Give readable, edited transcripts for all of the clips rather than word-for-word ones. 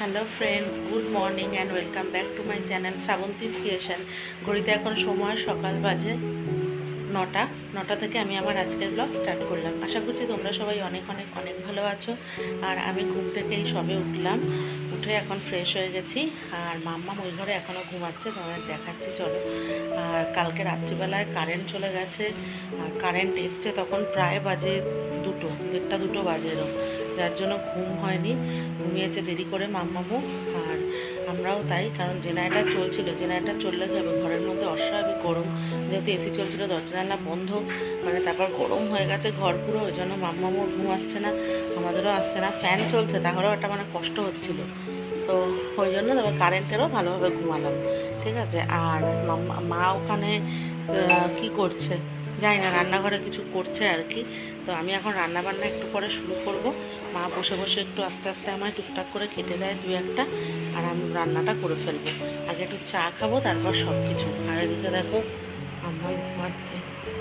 Hello friends, good morning and welcome back to my channel Shrabanti's creation. ঘড়িতে এখন সময় সকাল বাজে 9টা থেকে আমি আমার আজকের ব্লগ স্টার্ট করলাম। আশা করছি তোমরা সবাই অনেক অনেক অনেক ভালো আছো। আর আমি ঘুম থেকেই সবে উঠলাম, উঠে এখন ফ্রেশ হয়ে গেছি। আর মাম্মা ওই ঘরে এখনও ঘুমাচ্ছে, তোমাদের দেখাচ্ছি চলো। আর কালকে রাত্রিবেলায় কারেন্ট চলে গেছে, আর কারেন্ট এসছে তখন প্রায় বাজে 1:30 বাজে এরকম, যার জন্য ঘুম হয়নি, ঘুমিয়েছে দেরি করে মাম্মামু। আর আমরাও তাই, কারণ জেনারেটার চলছিল, জেনারেটার চললে কি হবে, ঘরের মধ্যে অস্বাভাবিক গরম, যেহেতু এসি চলছিল দরজা জানলা বন্ধ, মানে তারপর গরম হয়ে গেছে ঘর পুরো, ওই জন্য মাম্মামুর ঘুম আসছে না, আমাদেরও আসছে না। ফ্যান চলছে তাহলেও একটা মানে কষ্ট হচ্ছিল, তো ওই জন্য তারপর কারেন্টেরও ভালোভাবে ঘুমালাম, ঠিক আছে। আর মা ওখানে কি করছে জানি না, রান্নাঘরে কিছু করছে আর কি। তো আমি এখন রান্নাবান্না একটু পরে শুরু করব। মা বসে বসে একটু আস্তে আস্তে আমায় টুকটাক করে কেটে দেয় দু একটা, আর আমি রান্নাটা করে ফেলবো। আগে একটু চা খাবো, তারপর সব কিছু। আর এদিকে দেখো আমার ঘুমাচ্ছে।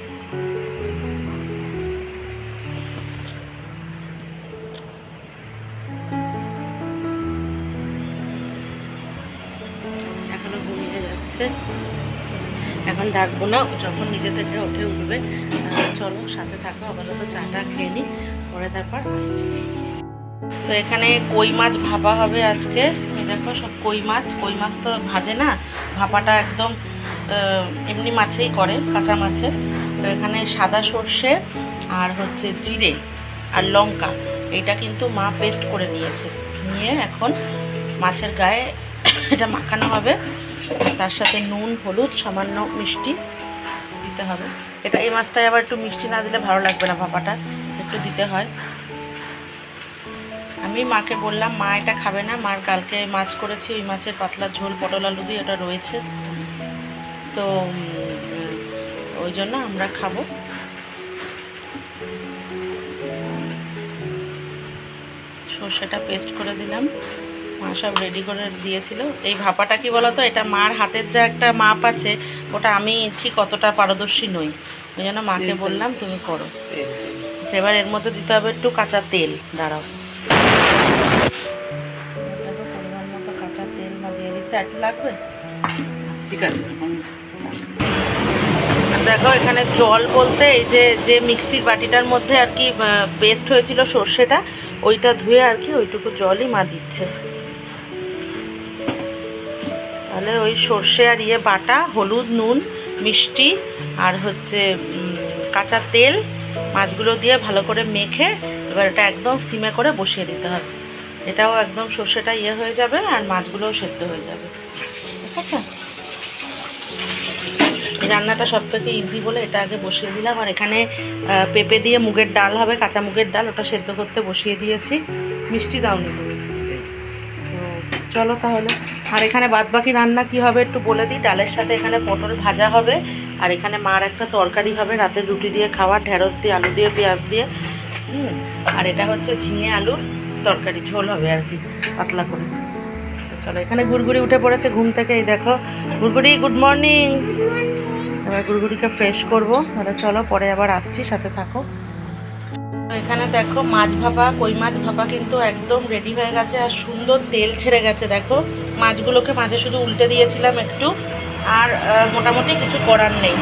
এখনো ঘুমিয়ে যাচ্ছে, এখন ডাকবো না, যখন নিজে থেকে উঠে উঠবে। চলো সাথে থাকো, আপাতত চাটা খেয়ে নিই, পরে তারপর আসছি। তো এখানে কই মাছ ভাপা হবে আজকে। এই দেখো সব কই মাছ তো ভাজে না, ভাপাটা একদম এমনি মাছেই করে, কাঁচা মাছে। তো এখানে সাদা সর্ষে আর হচ্ছে জিরে আর লঙ্কা, এইটা কিন্তু মা পেস্ট করে নিয়েছে, নিয়ে এখন মাছের গায়ে এটা মাখানো হবে। তার সাথে নুন, হলুদ, সামান্য মিষ্টি দিতে হবে। এটা এই মাছটায় আবার একটু মিষ্টি না দিলে ভালো লাগবে না, ভাপাটা একটু দিতে হয়। আমি মাকে বললাম, মা এটা খাবে না, মার কালকে মাছ করেছি, ওই মাছের পাতলা ঝোল পটল আলু দিয়ে ওটা রয়েছে, তো ওই জন্য আমরা খাবো। সর্ষেটা পেস্ট করে দিলাম, মা সব রেডি করে দিয়েছিল। এই ভাপাটা কি বলতো, এটা মার হাতের যা একটা মাপ আছে, ওটা আমি ঠিক অতটা পারদর্শী নই, ওই জন্য মাকে বললাম তুমি করো। এবার এর মধ্যে দিতে হবে একটু কাঁচা তেল, দাঁড়াও পরিমাণ মতো কাঁচা তেল মা দিয়ে দিচ্ছে, একটু লাগবে, ঠিক আছে। দেখো এখানে জল বলতে এই যে মিক্সির বাটিটার মধ্যে আর কি পেস্ট হয়েছিল সর্ষেটা, ওইটা ধুয়ে আর কি ওইটুকু জলই মা দিচ্ছে। তাহলে ওই সর্ষে আর বাটা, হলুদ, নুন, মিষ্টি আর হচ্ছে কাঁচা তেল, মাছগুলো দিয়ে ভালো করে মেখে এবার এটা একদম সিমে করে বসিয়ে দিতে হবে। এটাও একদম সর্ষেটা হয়ে যাবে আর মাছগুলোও সেদ্ধ হয়ে যাবে, ঠিক আছে। এই রান্নাটা সব থেকে ইজি বলে এটা আগে বসিয়ে দিলাম। আর এখানে পেঁপে দিয়ে মুগের ডাল হবে, কাঁচা মুগের ডাল, ওটা সেদ্ধ করতে বসিয়ে দিয়েছি। মিষ্টি দাওনি তুমি, চলো তাহলে। আর এখানে বাদবাকি রান্না কি হবে একটু বলে দিই। ডালের সাথে এখানে পটল ভাজা হবে, আর এখানে মার একটা তরকারি হবে রাতের রুটি দিয়ে খাওয়া, ঢেঁড়স দিয়ে, আলু দিয়ে, পেঁয়াজ দিয়ে। আর এটা হচ্ছে ঝিঙে আলুর তরকারি, ঝোল হবে আর কি পাতলা করে। চলো, এখানে গুড়গুড়ি উঠে পড়েছে ঘুম থেকে, এই দেখো গুড়গুড়ি, গুড মর্নিং। এবার গুড়গুড়িকে ফ্রেশ করবো, তাহলে চলো পরে আবার আসছি, সাথে থাকো। এখানে দেখো মাছ ভাপা, কই মাছ ভাপা কিন্তু একদম রেডি হয়ে গেছে, আর সুন্দর তেল ছেড়ে গেছে। দেখো মাছগুলোকে মাঝে শুধু উল্টে দিয়েছিলাম একটু, আর মোটামুটি কিছু করার নেই।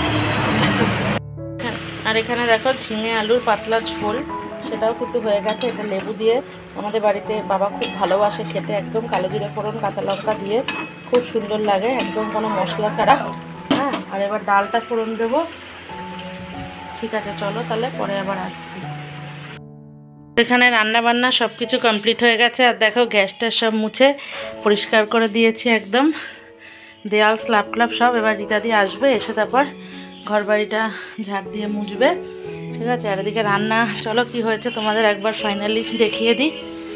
আর এখানে দেখো ঝিঙে আলুর পাতলা ঝোল, সেটাও কিন্তু হয়ে গেছে। এটা লেবু দিয়ে, আমাদের বাড়িতে বাবা খুব ভালোবাসে খেতে, একদম কালো জিরে ফোড়ন, কাঁচা লঙ্কা দিয়ে খুব সুন্দর লাগে, একদম কোনো মশলা ছাড়া। হ্যাঁ, আর এবার ডালটা ফোড়ন দেবো, ঠিক আছে। চলো তাহলে পরে আবার আসছি। এখানে রান্না বান্না সব কিছু কমপ্লিট হয়ে গেছে। আর দেখো গ্যাসটা সব মুছে পরিষ্কার করে দিয়েছি, একদম দেয়াল স্ল্যাব ক্লাব সব। এবার রীতাদি আসবে, এসে তারপর ঘর বাড়িটা ঝাড় দিয়ে মুছবে, ঠিক আছে। আর এদিকে রান্না চলো কি হয়েছে তোমাদের একবার ফাইনালি দেখিয়ে দিই।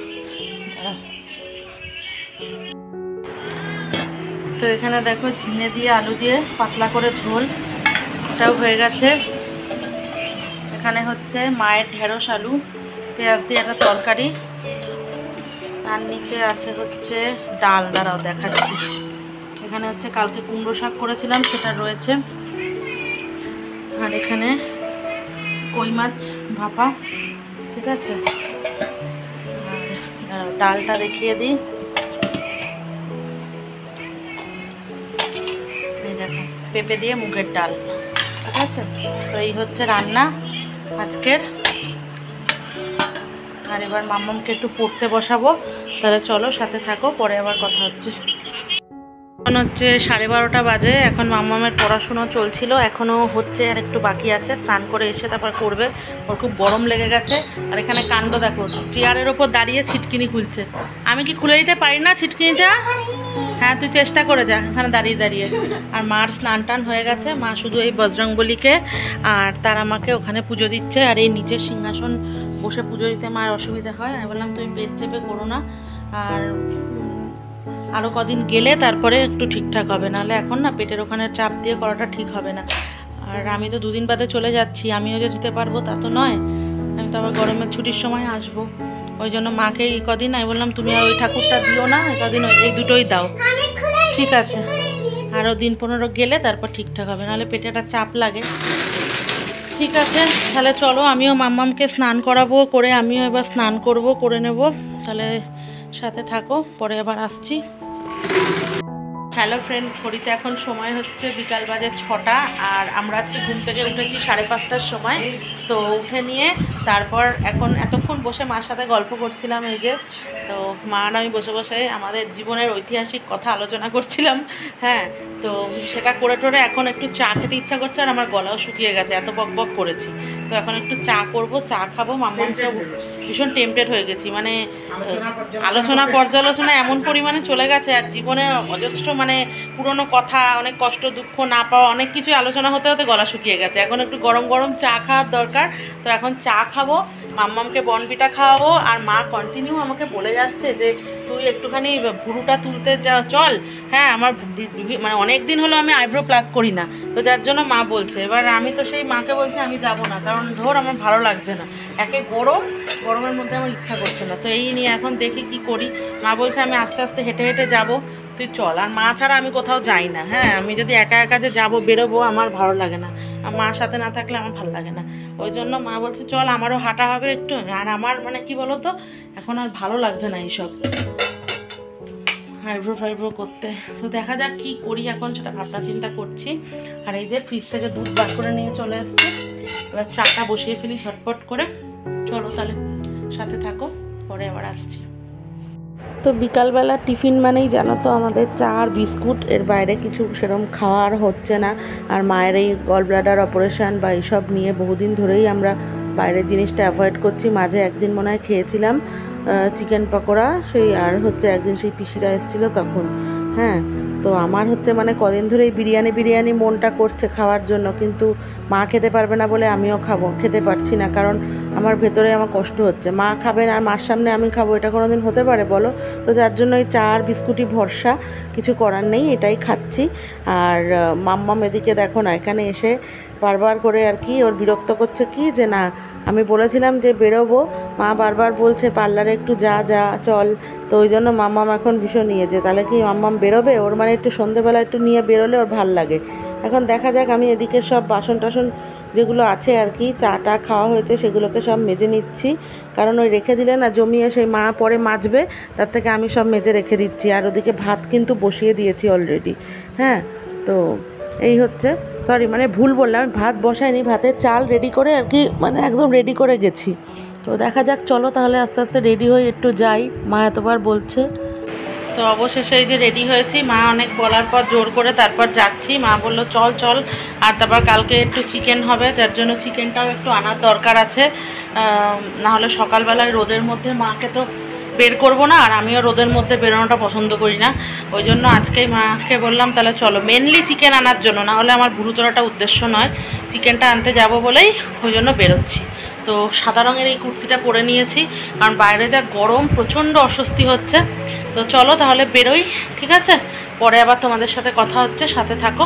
তো এখানে দেখো ঝিঙে দিয়ে আলু দিয়ে পাতলা করে ঝোল, এটাও হয়ে গেছে। এখানে হচ্ছে মায়ের ঢেঁড়স আলু পেঁয়াজ দিয়ে একটা তরকারি, তার নিচে আছে হচ্ছে ডাল, দাঁড়াও দেখাচ্ছি। এখানে হচ্ছে কালকে কুমড়ো শাক করেছিলাম, সেটা রয়েছে। আর এখানে কই মাছ ভাপা, ঠিক আছে। আর ডালটা দেখিয়ে দিই, পেঁপে দিয়ে মুগের ডাল। ঠিক আছে, তো এই হচ্ছে রান্না আজকের। আর এবার মাম্মামকে একটু পড়তে বসাবো, তাহলে চলো সাথে থাকো, পরে আবার কথা হচ্ছে। এখন হচ্ছে 12:30 বাজে। এখন মাম্মামের পড়াশুনো চলছিল, এখনও হচ্ছে, আর একটু বাকি আছে। স্নান করে এসে তারপর করবে। ওর খুব গরম লেগে গেছে। আর এখানে কাণ্ড দেখো, চেয়ারের ওপর দাঁড়িয়ে ছিটকিনি খুলছে। আমি কি খুলে দিতে পারি না ছিটকিনিটা? হ্যাঁ, তুই চেষ্টা করে যা এখানে দাঁড়িয়ে দাঁড়িয়ে। আর মার স্নান টান হয়ে গেছে, মা শুধু এই বজরংবলীকে আর তার আমাকে ওখানে পুজো দিচ্ছে। আর এই নিচের সিংহাসন বসে পুজো দিতে মার অসুবিধা হয়। আমি বললাম তুমি পেট চেপে করো না, আর আরও কদিন গেলে তারপরে একটু ঠিকঠাক হবে, নাহলে এখন না পেটের ওখানে চাপ দিয়ে করাটা ঠিক হবে না। আর আমি তো 2 দিন বাদে চলে যাচ্ছি, আমিও যে দিতে পারবো তা তো নয়। আমি তো আবার গরমের ছুটির সময় আসবো, ওই জন্য মাকে এই কদিন আমি বললাম তুমি আর ওই ঠাকুরটা দিও না, এই কদিন এই দুটোই দাও। ঠিক আছে, আরও দিন 15 গেলে তারপর ঠিকঠাক হবে, নাহলে পেটে একটা চাপ লাগে। ঠিক আছে, তাহলে চলো আমিও মাম্মামকে স্নান করাবো, করে আমিও এবার স্নান করব, করে নেব। তাহলে সাথে থাকো, পরে আবার আসছি। হ্যালো ফ্রেন্ড, ঘড়িতে এখন সময় হচ্ছে বিকাল বাজে 6টা। আর আমরা আজকে ঘুম থেকে উঠেছি 5:30টার সময়। তো উঠে নিয়ে তারপর এখন এতক্ষণ বসে মার সাথে গল্প করছিলাম। এই যে, তো মা আর আমি বসে বসে আমাদের জীবনের ঐতিহাসিক কথা আলোচনা করছিলাম। হ্যাঁ, তো সেটা করে টোরে এখন একটু চা খেতে ইচ্ছা করছে। আর আমার গলাও শুকিয়ে গেছে, এত বক বক করেছি। তো এখন একটু চা করব, চা খাবো। মাম্মামকে ভীষণ টেম্পটেড হয়ে গেছি, মানে আলোচনা পর্যালোচনা এমন পরিমাণে চলে গেছে। আর জীবনে অজস্র মানে পুরনো কথা, অনেক কষ্ট দুঃখ না পাওয়া, অনেক কিছু আলোচনা হতে হতে গলা শুকিয়ে গেছে। এখন একটু গরম গরম চা খাওয়ার দরকার। তো এখন চা খাবো, মাম্মামকে বনবিটা খাওয়াবো। আর মা কন্টিনিউ আমাকে বলে যাচ্ছে যে তুই একটুখানি ভুরুটা তুলতে যা চল। হ্যাঁ, আমার মানে অনেক দিন হলো আমি আইব্রো প্লাগ করি না, তো যার জন্য মা বলছে। এবার আমি তো সেই মাকে বলছি আমি যাব না, কারণ ধর আমার ভালো লাগছে না, একে গরমের মধ্যে আমার ইচ্ছা করছে না। তো এই নিয়ে এখন দেখি কি করি। মা বলছে আমি আস্তে আস্তে হেঁটে হেঁটে যাবো, তুই চল। আর মা ছাড়া আমি কোথাও যাই না। হ্যাঁ, আমি যদি একা একা যে যাবো বেরোবো আমার ভালো লাগে না, আর মার সাথে না থাকলে আমার ভালো লাগে না। ওই জন্য মা বলছে চল, আমারও হাঁটা হবে একটু। আর আমার মানে কি বলো তো, এখন আর ভালো লাগছে না এইসব আইব্রো ফাইব্রো করতে। তো দেখা যাক কি করি এখন, সেটা ভাবনা চিন্তা করছি। আর এই যে ফ্রিজ থেকে দুধ বার করে নিয়ে চলে এসেছি, এবার চাটা বসিয়ে ফেলি ঝটপট করে। চলো তাহলে সাথে থাকো, পরে আবার আসছি। তো বিকালবেলা টিফিন মানেই জানো তো আমাদের চা আর বিস্কুট, এর বাইরে কিছু সেরকম খাওয়ার হচ্ছে না। আর মায়ের এই গল ব্লাডার অপারেশান বা এইসব নিয়ে বহুদিন ধরেই আমরা বাইরের জিনিসটা অ্যাভয়েড করছি। মাঝে একদিন মনে হয় খেয়েছিলাম চিকেন পকোড়া, সেই আর হচ্ছে একদিন সেই পিসিরা এসেছিলো তখন। হ্যাঁ, তো আমার হচ্ছে মানে কদিন ধরেই বিরিয়ানি মনটা করছে খাওয়ার জন্য, কিন্তু মা খেতে পারবে না বলে আমিও খেতে পারছি না, কারণ আমার ভেতরে আমার কষ্ট হচ্ছে। মা খাবেন আর মার সামনে আমি খাবো, এটা কোনো দিন হতে পারে বলো? তো যার জন্য এই চা আর বিস্কুটই ভরসা, কিছু করার নেই, এটাই খাচ্ছি। আর মাম্মাম এদিকে দেখো না, এখানে এসে বারবার করে আর কি ওর বিরক্ত করছে কি যে না, আমি বলেছিলাম যে বেরোবো, মা বারবার বলছে পার্লারে একটু যা চল। তো ওই জন্য মাম্মাম এখন ভীষণ নিয়ে যে তাহলে কি মাম্মাম বেরোবে, ওর মানে একটু সন্ধেবেলা একটু নিয়ে বেরোলে ওর ভাল লাগে। এখন দেখা যাক, আমি এদিকে সব বাসন টাসন যেগুলো আছে আর কি, চাটা খাওয়া হয়েছে সেগুলোকে সব মেজে নিচ্ছি, কারণ ওই রেখে দিলে না জমিয়ে সেই মা পরে মাজবে, তার থেকে আমি সব মেজে রেখে দিচ্ছি। আর ওদিকে ভাত কিন্তু বসিয়ে দিয়েছি অলরেডি। হ্যাঁ, তো এই হচ্ছে, সরি মানে ভুল বললাম, ভাত বসাইনি, ভাতের চাল রেডি করে আর কি, মানে একদম রেডি করে গেছি। তো দেখা যাক, চলো তাহলে আস্তে আস্তে রেডি হয়ে একটু যাই, মা এতবার বলছে। তো অবশেষে এই যে রেডি হয়েছি, মা অনেক বলার পর জোর করে তারপর যাচ্ছি। মা বললো চল। আর তারপর কালকে একটু চিকেন হবে, যার জন্য চিকেনটাও একটু আনার দরকার আছে, নাহলে সকালবেলায় রোদের মধ্যে মাকে তো বের করবো না, আর আমিও রোদের মধ্যে বেরোনোটা পছন্দ করি না। ওই জন্য আজকেই মাকে বললাম তাহলে চলো, মেনলি চিকেন আনার জন্য, না হলে আমার ভুরুতোড়াটা উদ্দেশ্য নয়, চিকেনটা আনতে যাব বলেই ওই জন্য বেরোচ্ছি। তো সাদা রঙের এই কুর্তিটা পরে নিয়েছি, কারণ বাইরে যা গরম, প্রচণ্ড অস্বস্তি হচ্ছে। তো চলো তাহলে বেরোই, ঠিক আছে? পরে আবার তোমাদের সাথে কথা হচ্ছে, সাথে থাকো।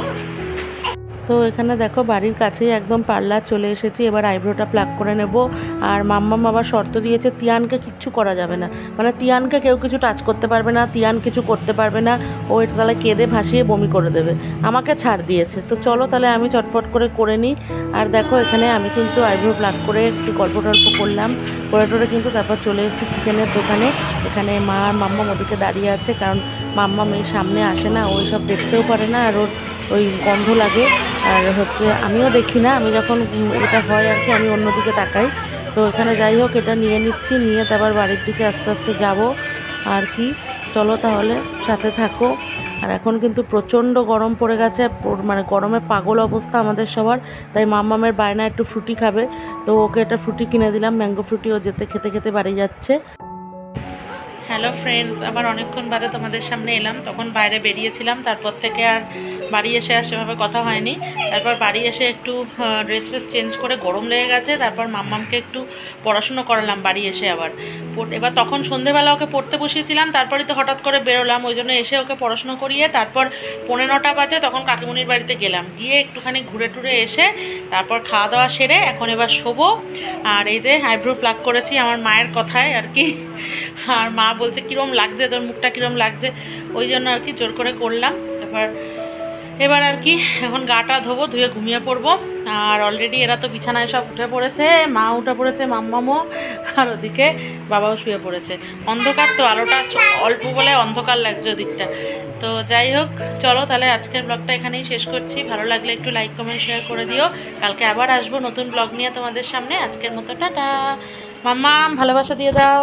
তো এখানে দেখো বাড়ির কাছেই একদম পার্লার চলে এসেছি, এবার আইব্রোটা প্লাগ করে নেব। আর মাম্মাম আবার শর্ত দিয়েছে তিয়ানকে কিচ্ছু করা যাবে না, মানে তিয়ানকে কেউ কিছু টাচ করতে পারবে না, তিয়ান কিছু করতে পারবে না, ও এটা তাহলে কেঁদে ভাসিয়ে বমি করে দেবে, আমাকে ছাড় দিয়েছে। তো চলো তাহলে আমি চটপট করে নিই। আর দেখো এখানে আমি কিন্তু আইব্রো প্লাগ করে একটু গল্প করলাম, করে কিন্তু তারপর চলে এসেছি চিকেনের দোকানে। এখানে মা আর মাম্মাম ওদিকে দাঁড়িয়ে আছে, কারণ মাম্মাম এই সামনে আসে না, ওই সব দেখতেও পারে না, আর ওর ওই গন্ধ লাগে। আর হচ্ছে আমিও দেখি না, আমি যখন এটা হয় আর কি আমি অন্যদিকে তাকাই। তো এখানে যাই হোক এটা নিয়ে নিচ্ছি, নিয়ে তারপর বাড়ির দিকে আস্তে আস্তে যাব আর কি। চলো তাহলে সাথে থাকো। আর এখন কিন্তু প্রচণ্ড গরম পড়ে গেছে, মানে গরমে পাগল অবস্থা আমাদের সবার। তাই মাম্মামের বায়না একটু ফ্রুটি খাবে, তো ওকে একটা ফ্রুটি কিনে দিলাম, ম্যাঙ্গো ফ্রুটি। ও যেতে খেতে খেতে বাড়ি যাচ্ছে। হ্যালো ফ্রেন্ডস, আবার অনেকক্ষণ বাদে তোমাদের সামনে এলাম। তখন বাইরে বেরিয়েছিলাম, তারপর থেকে আর বাড়ি এসে আর সেভাবে কথা হয়নি। তারপর বাড়ি এসে একটু ড্রেস ফ্রেস চেঞ্জ করে গরম লেগে গেছে, তারপর মাম্মামকে একটু পড়াশুনো করালাম বাড়ি এসে আবার। এবার তখন সন্ধেবেলা ওকে পড়তে বসিয়েছিলাম, তারপরে তো হঠাৎ করে বেরোলাম, ওই জন্য এসে ওকে পড়াশুনো করিয়ে তারপর 9:45 বাজে তখন কাকিমুনির বাড়িতে গেলাম, গিয়ে একটুখানি ঘুরে টুরে এসে তারপর খাওয়া দাওয়া সেরে এখন এবার শোবো। আর এই যে আইব্রো প্লাগ করেছি আমার মায়ের কথায় আর কি। আর মা বলছে কীরম লাগছে তোর মুখটা, কীরম লাগছে, ওই জন্য আর কি জোর করে করলাম। তারপর এবার আর কি এখন গাটা ধোবো, ধুয়ে ঘুমিয়ে পড়বো। আর অলরেডি এরা তো বিছানায় সব উঠে পড়েছে, মা উঠে পড়েছে, মাম্মামও, আর ওদিকে বাবাও শুয়ে পড়েছে। অন্ধকার তো, আলোটা অল্প বলে অন্ধকার লাগছে ওদিকটা। তো যাই হোক চলো তাহলে আজকের ব্লগটা এখানেই শেষ করছি। ভালো লাগলে একটু লাইক কমেন্ট শেয়ার করে দিও। কালকে আবার আসবো নতুন ব্লগ নিয়ে তোমাদের সামনে। আজকের মতো টাটা। মাম্মাম ভালোবাসা দিয়ে দাও।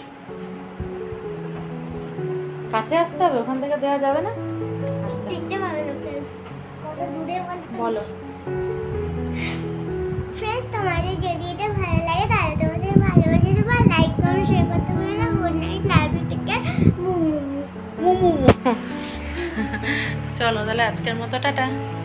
কাছে আসতে হবে, ওখান থেকে দেওয়া যাবে না। বলো ফ্রেন্ডস, তোমাদের যদি এটা ভালো লাগে তাহলে তোমাদের ভালোবাসা দেবো, লাইক করো, শেয়ার করতে ভুলো না। Good night, love you, take care, Mumu. চলো তাহলে আজকের মতো টাটা।